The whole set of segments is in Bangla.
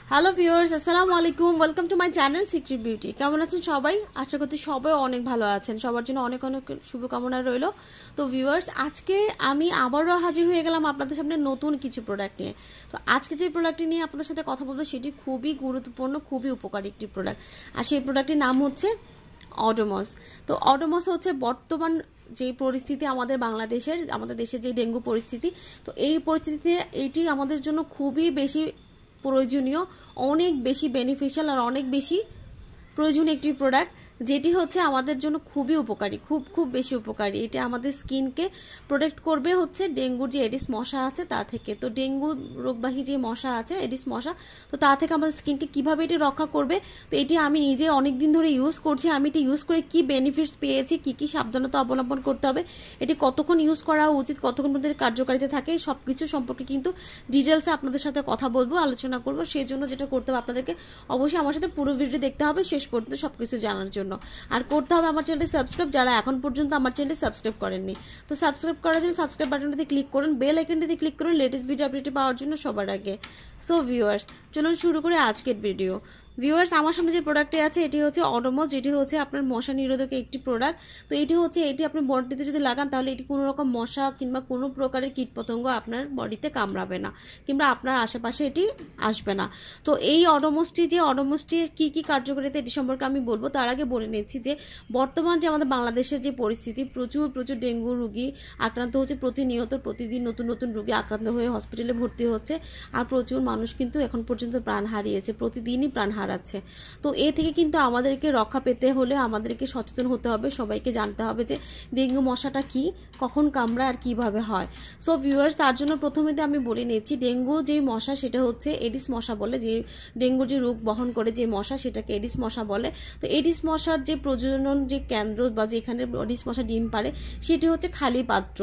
হ্যালো ভিউয়ার্স, আসসালামু আলাইকুম। Welcome to my channel secret beauty. কেমন আছেন সবাই? আশা করছি সবাই অনেক ভালো আছেন। সবার জন্য অনেক অনেক শুভকামনা রইল। তো ভিউয়ার্স, আজকে আমি আবারও হাজির হয়ে গেলাম আপনাদের সামনে নতুন কিছু প্রোডাক্ট নিয়ে। তো আজকে যে প্রোডাক্টটি নিয়ে আপনাদের সাথে কথা বলবো সেটি খুবই গুরুত্বপূর্ণ, খুবই উপকারী একটি প্রোডাক্ট। আর সেই প্রোডাক্টটির নাম হচ্ছে অডোমস। তো অডোমস হচ্ছে বর্তমান যে পরিস্থিতি আমাদের বাংলাদেশের, আমাদের দেশে যে ডেঙ্গু পরিস্থিতি, তো এই পরিস্থিতিতে এইটি আমাদের জন্য খুবই বেশি প্রয়োজনীয়, অনেক বেশি বেনিফিশিয়াল আর অনেক বেশি প্রয়োজনীয় একটি প্রোডাক্ট, যেটি হচ্ছে আমাদের জন্য খুবই উপকারী, খুব বেশি উপকারী। এটা আমাদের স্কিনকে প্রোটেক্ট করবে হচ্ছে ডেঙ্গুর যে এডিস মশা আছে তা থেকে। তো ডেঙ্গু রোগবাহী যে মশা আছে, এডিস মশা, তো তা থেকে আমাদের স্কিনকে কীভাবে এটি রক্ষা করবে, তো এটি আমি নিজে অনেক দিন ধরে ইউজ করছি। আমি এটি ইউজ করে কি বেনিফিটস পেয়েছি, কি সাবধানতা অবলম্বন করতে হবে, এটি কতক্ষণ ইউজ করা উচিত, কতক্ষণ পর্যন্ত কার্যকারিতা থাকে, সব কিছু সম্পর্কে কিন্তু ডিটেলসে আপনাদের সাথে কথা বলবো, আলোচনা করবো। সেই জন্য যেটা করতে হবে, আপনাদেরকে অবশ্যই আমার সাথে পুরো ভিডিও দেখতে হবে শেষ পর্যন্ত সব কিছু জানার জন্য। আর করতে হবে আমার চ্যানেলটি সাবস্ক্রাইব, যারা এখন পর্যন্ত আমার চ্যানেলটি সাবস্ক্রাইব করেননি। তো সাবস্ক্রাইব করার জন্য সাবস্ক্রাইব বাটনটিতে ক্লিক করুন, বেল আইকনটিতে ক্লিক করুন লেটেস্ট ভিডিও আপডেট পাওয়ার জন্য সবার আগে। সো ভিউয়ার্স, চলুন শুরু করে আজকের ভিডিও। ভিউয়ার্স, আমার সামনে যে প্রোডাক্টটি আছে এটি হচ্ছে অডোমস, যেটি হচ্ছে আপনার মশা নিরোধক একটি প্রোডাক্ট। তো এটি আপনি বডিতে যদি লাগান তাহলে এটি কোনো রকম মশা কিংবা কোনো প্রকারের কীটপতঙ্গ আপনার বডিতে কামড়াবে না, কিংবা আপনার আশেপাশে এটি আসবে না। তো এই অডোমসটির কী কার্যকারিতা এটি সম্পর্কে আমি বলবো। তার আগে বলে নিচ্ছি যে বর্তমান যে আমাদের বাংলাদেশের যে পরিস্থিতি, প্রচুর ডেঙ্গু রোগী আক্রান্ত হচ্ছে প্রতিনিয়ত, প্রতিদিন নতুন রোগী আক্রান্ত হয়ে হসপিটালে ভর্তি হচ্ছে। আর প্রচুর মানুষ কিন্তু এখন পর্যন্ত প্রাণ হারিয়েছে, প্রতিদিনই প্রাণ হারাচ্ছে। তো এ থেকে কিন্তু আমাদেরকে রক্ষা পেতে হলে আমাদেরকে সচেতন হতে হবে, সবাইকে জানতে হবে যে ডেঙ্গু মশাটা কি, কখন কামড়ায় আর কিভাবে হয়। সো ভিউয়ার্স, তার জন্য প্রথমেতে আমি বলে নিচ্ছি, ডেঙ্গু যে মশা সেটা হচ্ছে এডিস মশা বলে, যে ডেঙ্গুর যে রোগ বহন করে যে মশা সেটাকে এডিস মশা বলে। তো এডিস মশার যে প্রজনন যে কেন্দ্র বা যেখানে এডিস মশা ডিম পারে সেটি হচ্ছে খালি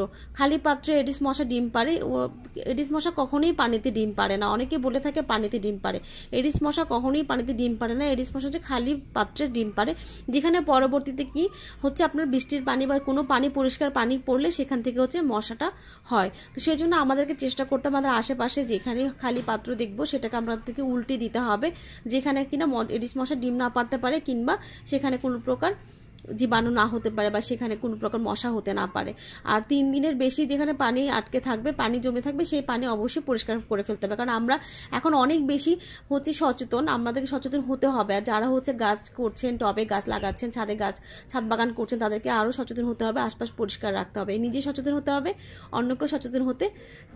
পাত্রে এডিস মশা ডিম পারে। এডিস মশা কখনোই পানিতে ডিম পারে না। অনেকে বলে থাকে পানিতে ডিম পারে, এডিস মশা কখনোই পানিতে ডিম পারে না। এডিস মশা হচ্ছে খালি পাত্রে ডিম পারে, যেখানে পরবর্তীতে কি হচ্ছে আপনার বৃষ্টির পানি বা কোনো পানি, পরিষ্কার পানি পড়লে সেখান থেকে হচ্ছে মশাটা হয়। তো সেই জন্য আমাদেরকে চেষ্টা করতে হবে আমাদের আশেপাশে যেখানে খালি পাত্র দেখবো সেটাকে আমাদেরকে উল্টে দিতে হবে, যেখানে কিনা এডিস মশা ডিম না পারতে পারে, কিংবা সেখানে কোনো প্রকার জীবাণু না হতে পারে, বা সেখানে কোনো প্রকার মশা হতে না পারে। আর 3 দিনের বেশি যেখানে পানি আটকে থাকবে, পানি জমে থাকবে, সেই পানি অবশ্যই পরিষ্কার করে ফেলতে হবে। কারণ আমরা এখন অনেক বেশি হচ্ছে সচেতন, আমাদেরকে সচেতন হতে হবে। আর যারা হচ্ছে গাছ করছেন, টবে গাছ লাগাচ্ছেন, ছাদ বাগান করছেন, তাদেরকে আরও সচেতন হতে হবে, আশপাশ পরিষ্কার রাখতে হবে, নিজে সচেতন হতে হবে, অন্যকেও সচেতন হতে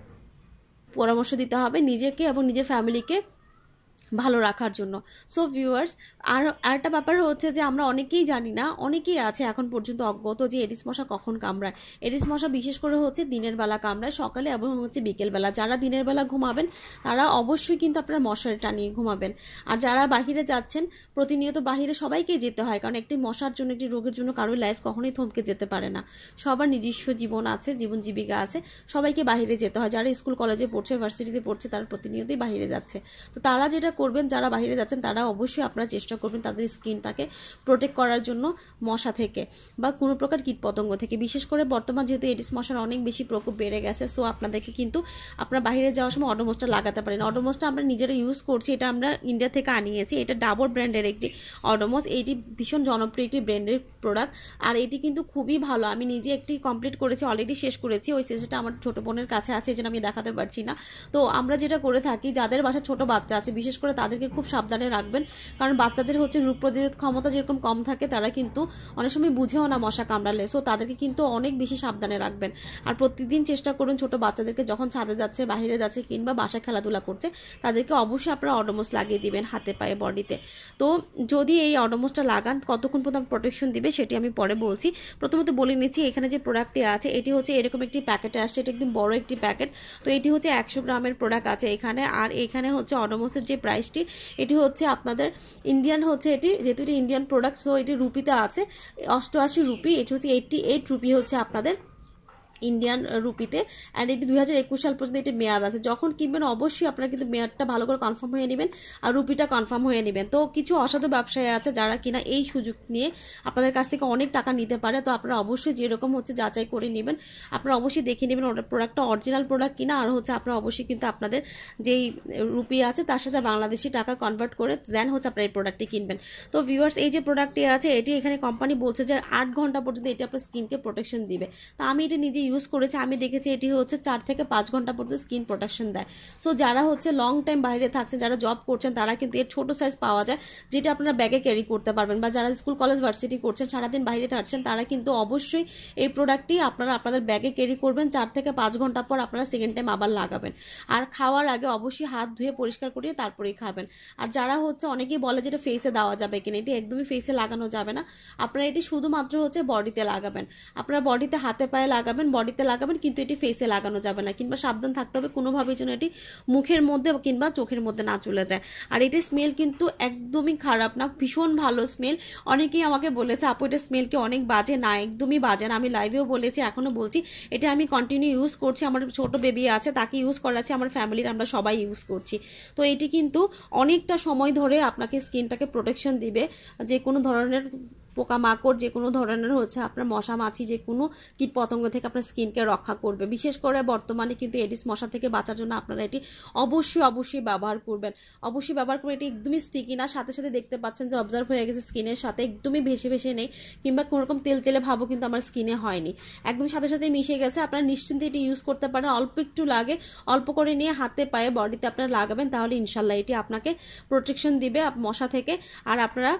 পরামর্শ দিতে হবে, নিজেকে এবং নিজের ফ্যামিলিকে ভালো রাখার জন্য। সো ভিউয়ার্স, আরেকটা ব্যাপার হচ্ছে যে আমরা অনেকেই জানি না, অনেকেই আছে এখন পর্যন্ত অজ্ঞাত যে এডিস মশা কখন কামড়ায়। এডিস মশা বিশেষ করে হচ্ছে দিনের বেলা কামড়ায়, সকালে এবং হচ্ছে বিকেলবেলা। যারা দিনের বেলা ঘুমাবেন তারা অবশ্যই কিন্তু আপনারা মশারি টানিয়ে ঘুমাবেন। আর যারা বাহিরে যাচ্ছেন, প্রতিনিয়ত বাহিরে সবাইকেই যেতে হয়, কারণ একটি মশার জন্য, একটি রোগের জন্য কারোর লাইফ কখনোই থমকে যেতে পারে না। সবার নিজস্ব জীবন আছে, জীবন জীবিকা আছে, সবাইকে বাহিরে যেতে হয়। যারা স্কুল কলেজে পড়ছে, ভার্সিটিতে পড়ছে, তারা প্রতিনিয়তই বাহিরে যাচ্ছে। তো তারা যেটা করবেন, যারা বাইরে যাচ্ছেন তারা অবশ্যই আপনারা চেষ্টা করবেন তাদের স্কিনটাকে প্রোটেক্ট করার জন্য মশা থেকে বা কোনো প্রকার কীটপতঙ্গ থেকে। বিশেষ করে বর্তমান যেহেতু এডিস মশার অনেক বেশি প্রকোপ বেড়ে গেছে, সো আপনাদেরকে কিন্তু আপনারা বাইরে যাওয়ার সময় অডোমসটা লাগাতে পারেন। অডোমসটা আমরা নিজেরা ইউজ করছি, এটা আমরা ইন্ডিয়া থেকে আনিয়েছি। এটা ডাবর ব্র্যান্ডের একটি অডোমস, এইটি ভীষণ জনপ্রিয় একটি ব্র্যান্ডের প্রোডাক্ট। আর এটি কিন্তু খুবই ভালো, আমি নিজে একটি কমপ্লিট করেছি, অলরেডি শেষ করেছি। ওই সেটটা আমার ছোটো বোনের কাছে আছে, এই জন্য আমি দেখাতে পারছি না। তো আমরা যেটা করে থাকি, যাদের বাসায় ছোটো বাচ্চা আছে বিশেষ করে তাদেরকে খুব সাবধানে রাখবেন, কারণ বাচ্চাদের হচ্ছে রোগ প্রতিরোধ ক্ষমতা যেরকম কম থাকে, তারা কিন্তু অনেক সময় বুঝেও না মশা কামড়ালে। সো তাদেরকে কিন্তু অনেক বেশি সাবধানে রাখবেন। আর প্রতিদিন চেষ্টা করুন ছোট বাচ্চাদেরকে যখন ছাদে যাচ্ছে, বাইরে যাচ্ছে, কিংবা বাসায় খেলাধুলা করছে, তাদেরকে অবশ্যই আপনারা অডোমস লাগিয়ে দিবেন হাতে, পায়ে, বডিতে। তো যদি এই অডোমসটা লাগান, কতক্ষণ পর্যন্ত প্রোটেকশন দিবে সেটি আমি পরে বলছি। প্রথমত বলে নিচ্ছি, এখানে যে প্রোডাক্টটি আছে এটি হচ্ছে এরকম একটি প্যাকেটে আসছে, এটা একদম বড় একটি প্যাকেট। তো এটি হচ্ছে 100 গ্রামের প্রোডাক্ট আছে এখানে। আর এখানে হচ্ছে অডোমসের যে প্রাইসটি, এটি হচ্ছে আপনাদের ইন্ডিয়ান হচ্ছে, এটি যেহেতু এটি ইন্ডিয়ান প্রোডাক্ট, সো এটি রুপিতে আছে 88 রুপি, এটি হচ্ছে 88 রুপি হচ্ছে আপনাদের ইন্ডিয়ান রুপিতে। অ্যান্ড এটি 2021 সাল পর্যন্ত এটি মেয়াদ আছে। যখন কিনবেন অবশ্যই আপনারা কিন্তু মেয়াদটা ভালো করে কনফার্ম হয়ে নেবেন আর রুপিটা কনফার্ম হয়ে নেবেন। তো কিছু অসাধু ব্যবসায়ী আছে যারা কিনা এই সুযোগ নিয়ে আপনাদের কাছ থেকে অনেক টাকা নিতে পারে। তো আপনারা অবশ্যই যেরকম হচ্ছে যাচাই করে নেবেন, আপনারা অবশ্যই দেখে নেবেন ওটা প্রোডাক্টটা অরিজিনাল প্রোডাক্ট কিনা। আর হচ্ছে আপনারা অবশ্যই কিন্তু আপনাদের যেই রুপি আছে তার সাথে বাংলাদেশি টাকা কনভার্ট করে দেন হচ্ছে আপনারা এই প্রোডাক্টটি কিনবেন। তো ভিউয়ার্স, এই যে প্রোডাক্টটি আছে এটি এখানে কোম্পানি বলছে যে 8 ঘন্টা পর্যন্ত এটি আপনার স্কিনকে প্রোটেকশন দিবে। তো আমি এটি নিজে ইউজ করেছি, আমি দেখেছি এটি হচ্ছে 4 থেকে 5 ঘন্টা পর্যন্ত স্কিন প্রোটেকশন দেয়। সো যারা হচ্ছে লং টাইম বাইরে থাকছেন, যারা জব করছেন, তারা কিন্তু এর ছোটো সাইজ পাওয়া যায় যেটা আপনারা ব্যাগে ক্যারি করতে পারবেন, বা যারা স্কুল কলেজ ভার্সিটি করছেন সারাদিন বাইরে থাকছেন তারা কিন্তু অবশ্যই এই প্রোডাক্টটি আপনারা আপনাদের ব্যাগে ক্যারি করবেন। 4 থেকে 5 ঘন্টা পর আপনারা সেকেন্ড টাইম আবার লাগাবেন। আর খাওয়ার আগে অবশ্যই হাত ধুয়ে পরিষ্কার করিয়ে তারপরেই খাবেন। আর যারা হচ্ছে অনেকেই বলে যেটা ফেসে দেওয়া যাবে কিনা, এটি একদমই ফেসে লাগানো যাবে না। আপনারা এটি শুধুমাত্র হচ্ছে বডিতে লাগাবেন, আপনারা বডিতে হাতে পায়ে লাগাবেন, বডিতে লাগাবেন, কিন্তু এটি ফেসে লাগানো যাবে না। কিংবা সাবধান থাকতে হবে কোনোভাবেই যেন এটি মুখের মধ্যে কিংবা চোখের মধ্যে না চলে যায়। আর এটির স্মেল কিন্তু একদমই খারাপ না, ভীষণ ভালো স্মেল। অনেকেই আমাকে বলেছে আপু এটা স্মেল কি অনেক বাজে? না, একদমই বাজে না। আমি লাইভেও বলেছি, এখনও বলছি, এটা আমি কন্টিনিউ ইউজ করছি। আমার ছোট বেবি আছে তাকে ইউজ করাচ্ছি, আমার ফ্যামিলির আমরা সবাই ইউজ করছি। তো এটি কিন্তু অনেকটা সময় ধরে আপনাকে স্কিনটাকে প্রোটেকশন দিবে, যে কোনো ধরনের পোকামাকড়, যে কোনো ধরনের হচ্ছে আপনার মশা মাছি, যে কোনো কীট পতঙ্গ থেকে আপনার স্কিনকে রক্ষা করবে। বিশেষ করে বর্তমানে কিন্তু এডিস মশা থেকে বাঁচার জন্য আপনারা এটি অবশ্যই ব্যবহার করবেন, অবশ্যই ব্যবহার করবেন। এটি একদমই স্টিকি না, সাথে সাথে দেখতে পাচ্ছেন যে অবজার্ভ হয়ে গেছে স্কিনের সাথে, একদমই ভেসে নেই কিংবা কোনোরকম তেলে ভাবও কিন্তু আমার স্কিনে হয়নি, একদম সাথে সাথে মিশে গেছে। আপনারা নিশ্চিন্তে এটি ইউজ করতে পারেন। অল্প একটু লাগে, অল্প করে নিয়ে হাতে পায়ে বডিতে আপনারা লাগাবেন, তাহলে ইনশাল্লাহ এটি আপনাকে প্রোটেকশন দিবে মশা থেকে। আর আপনারা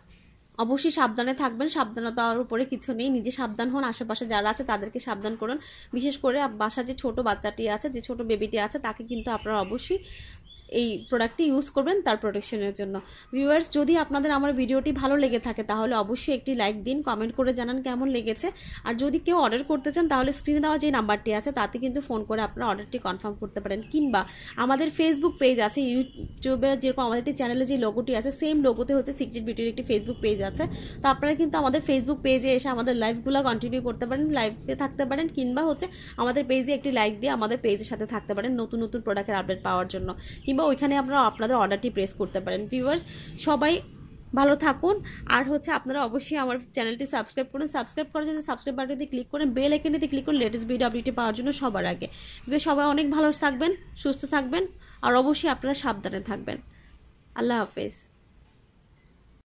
অবশ্যই সাবধানে থাকবেন, সাবধানতার উপরে কিছু নেই, নিজে সাবধান হন, আশেপাশে যারা আছে তাদেরকে সাবধান করুন। বিশেষ করে বাসার যে ছোট বাচ্চাটি আছে, যে ছোট বেবিটি আছে, তাকে কিন্তু আপনারা অবশ্যই এই প্রোডাক্টটি ইউজ করবেন তার প্রোটেকশনের জন্য। ভিউয়ার্স, যদি আপনাদের আমার ভিডিওটি ভালো লেগে থাকে তাহলে অবশ্যই একটি লাইক দিন, কমেন্ট করে জানান কেমন লেগেছে। আর যদি কেউ অর্ডার করতে চান তাহলে স্ক্রিনে দেওয়া যে নাম্বারটি আছে তাতে কিন্তু ফোন করে আপনারা অর্ডারটি কনফার্ম করতে পারেন। কিংবা আমাদের ফেসবুক পেজ আছে, ইউটিউবে যেরকম আমাদের একটি চ্যানেলে যে লোগোটি আছে সেম লোগোতে হচ্ছে সিক্রেট বিউটির একটি ফেসবুক পেজ আছে। তো আপনারা কিন্তু আমাদের ফেসবুক পেজে এসে আমাদের লাইভগুলো কন্টিনিউ করতে পারেন, লাইভে থাকতে পারেন, কিংবা হচ্ছে আমাদের পেজে একটি লাইক দিয়ে আমাদের পেজের সাথে থাকতে পারেন নতুন প্রোডাক্টের আপডেট পাওয়ার জন্য, কিংবা ওইখানে আপনারা আপনাদের অর্ডারটি প্রেস করতে পারেন। ভিউয়ার্স, সবাই ভালো থাকুন। আর হচ্ছে আপনারা অবশ্যই আমার চ্যানেলটি সাবস্ক্রাইব করুন, সাবস্ক্রাইব করার জন্য সাবস্ক্রাইব বাটনটি ক্লিক করেন, বেল আইকনটিতে ক্লিক করুন লেটেস্ট ভিডিও আপডেট পাওয়ার জন্য সবার আগে। সবাই অনেক ভালো থাকবেন, সুস্থ থাকবেন, আর অবশ্যই আপনারা সাবধানে থাকবেন। আল্লাহ হাফেজ।